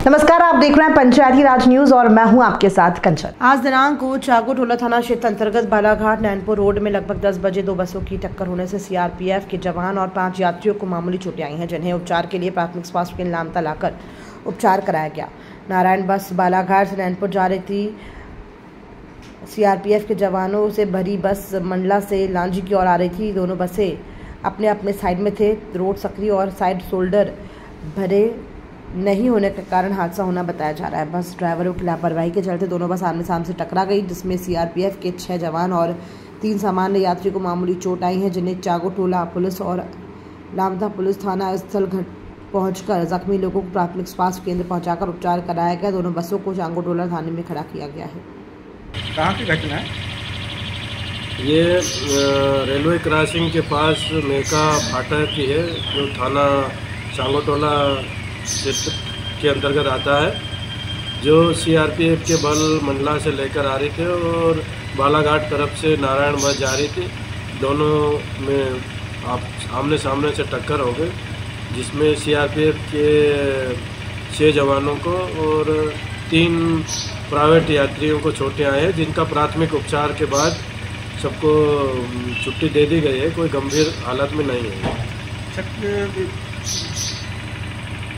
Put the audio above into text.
नमस्कार, आप देख रहे हैं पंचायती राज न्यूज और मैं हूं आपके साथ कंचन। आज दिनांक को चागोटोला थाना क्षेत्र अंतर्गत बालाघाट नैनपुर रोड में लगभग 10 बजे दो बसों की टक्कर होने से सीआरपीएफ के जवान और 5 यात्रियों को मामूली चोटें आई हैं, जिन्हें उपचार के लिए प्राथमिक स्वास्थ्य केंद्र लामता लाकर उपचार कराया गया। नारायण बस बालाघाट से नैनपुर जा रही थी। सीआरपीएफ के जवानों से भरी बस मंडला से लांजी की ओर आ रही थी। दोनों बसें अपने अपने साइड में थे। रोड सक्रिय और साइड शोल्डर भरे नहीं होने के कारण हादसा होना बताया जा रहा है। बस ड्राइवरों की लापरवाही के चलते दोनों बस आमने सामने से टकरा गई, जिसमें सीआरपीएफ के 6 जवान और 3 सामान्य यात्री को मामूली चोट आई है, जिन्हें चागोटोला पुलिस और लामता पुलिस थाना स्थल पहुंचकर जख्मी लोगों को प्राथमिक स्वास्थ्य केंद्र पहुंचाकर उपचार कराया गया। दोनों बसों को चागोटोला थाने में खड़ा किया गया है। कहाँ की घटना है? ये रेलवे क्रॉसिंग के पास मेका फाटक की है, जो थाना चागोटोला क्षेत्र के अंतर्गत आता है। जो सीआरपीएफ के बल मंडला से लेकर आ रहे थे और बालाघाट तरफ से नारायण बस जा रही थी। दोनों में आमने सामने से टक्कर हो गई, जिसमें सीआरपीएफ के 6 जवानों को और 3 प्राइवेट यात्रियों को चोटें आई हैं, जिनका प्राथमिक उपचार के बाद सबको छुट्टी दे दी गई है। कोई गंभीर हालत में नहीं है।